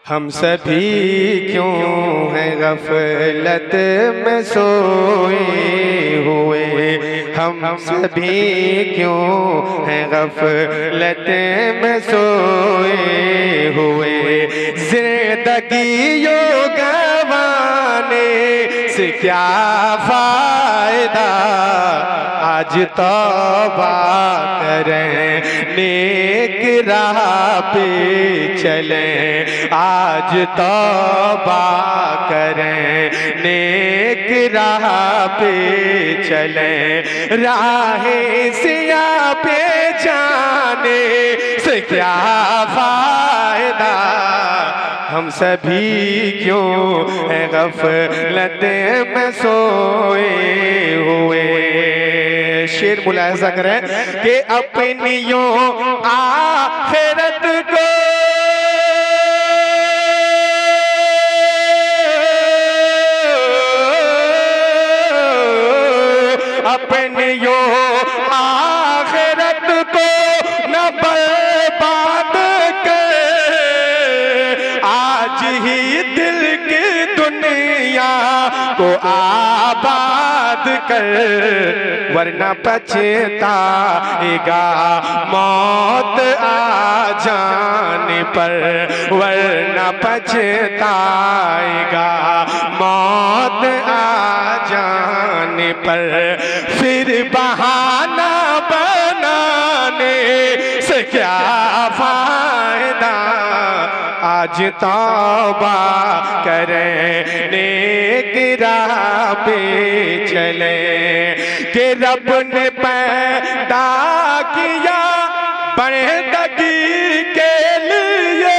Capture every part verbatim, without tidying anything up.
हम सभी क्यों हैं गफलत में सोए हुए, हम सभी क्यों हैं गफलत में सोए हुए। जिंदगी यो गंवाने से क्या फायदा, आज तौबा करें नेक राह पे चलें, आज तौबा करें नेक राह पे चलें। राहे सिया पे जाने से क्या फायदा, हम सभी क्यों हैं गफलत में सोए हुए। शेर मुलाहिजा करें कि अपनियों आखिरत को अपनियों आखिरत को न बर्बाद कर, आज ही दिल की दुनिया को आबाद कर, वरना पछताएगा मौत आ जाने पर, वरना पछताएगा मौत आ जाने पर। फिर बहाना बनाने से क्या फायदा, आज तौबा करें नेक राह पे चलें। कि रब ने पैदा किया बंदगी के लिए,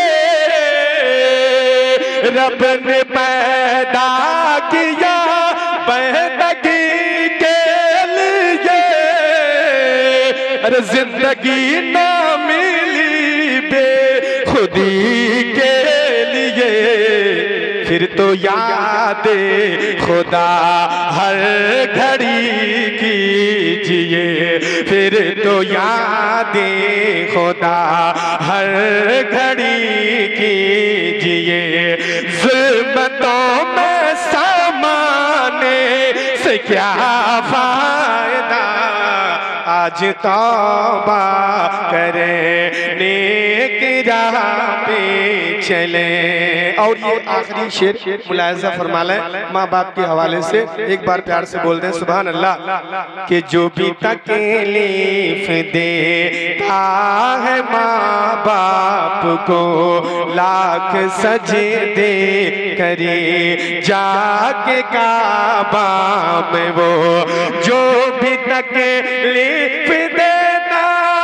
रब ने पैदा किया बंदगी के लिए। अरे जिंदगी ना मिली बेखुदी के लिए, फिर तो याद खुदा हर घड़ी कीजिए, फिर तो याद खुदा हर घड़ी कीजिए। ज़ुल्मतों में समाने से क्या फायदा, आज तौबा करें नेक राह पे चलें। और ये आखिरी शेर मुलाहिजा फरमा लें माँ बाप के हवाले से, एक बार प्यार से बोल दें सुभान अल्लाह। कि जो भी तकलीफ देता है माँ बाप को, लाख सजदे करे जाके काबा में वो। जो भी तकलीफ देता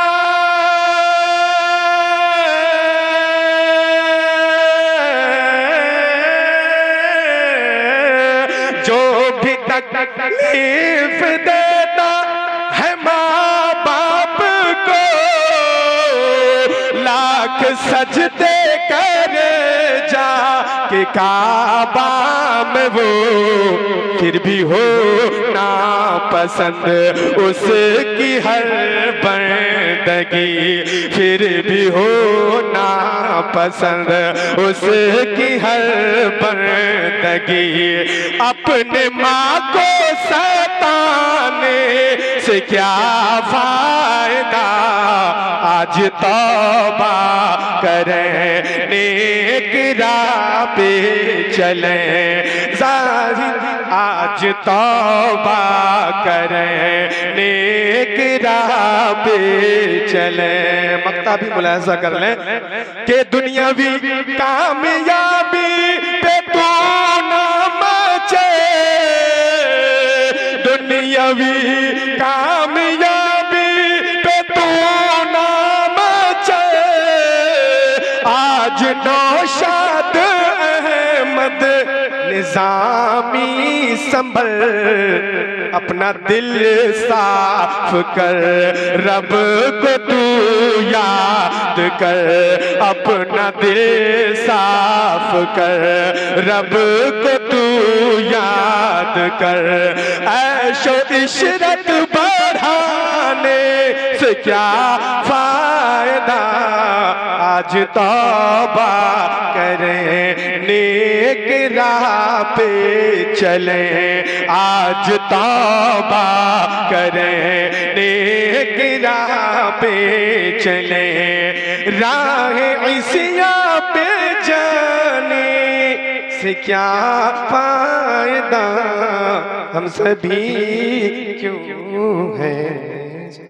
जो भी तकलीफ देता है माँ बाप को, लाख सजदे करे जा के काबा में वो। फिर भी हो ना पसंद उसकी हर बंदगी, फिर भी हो ना पसंद उसकी हर बंदगी। अपने माँ को सताने से क्या फायदा, आज तौबा करें नेक राह पे चलें। आज तौबा करें नेक राह पे चलें। मक्ता भी मुलाहिजा कर लें कि दुनियावी कामयाबी पे तू ना मचे, दुनियावी कामयाबी पे तू ना मचे। आज नौशाद अहमद निजामी संभल, अपना दिल साफ कर, रब को तू याद कर, अपना दिल साफ कर, रब को तू याद कर। ऐशो इशरत बढ़ाने से क्या फायदा, आज तौबा करें, नेक राह पे चलें, आज तौबा करें, नेक राह पे चलें। राह इसिया पे जाने से क्या फायदा, हम सभी क्यों हैं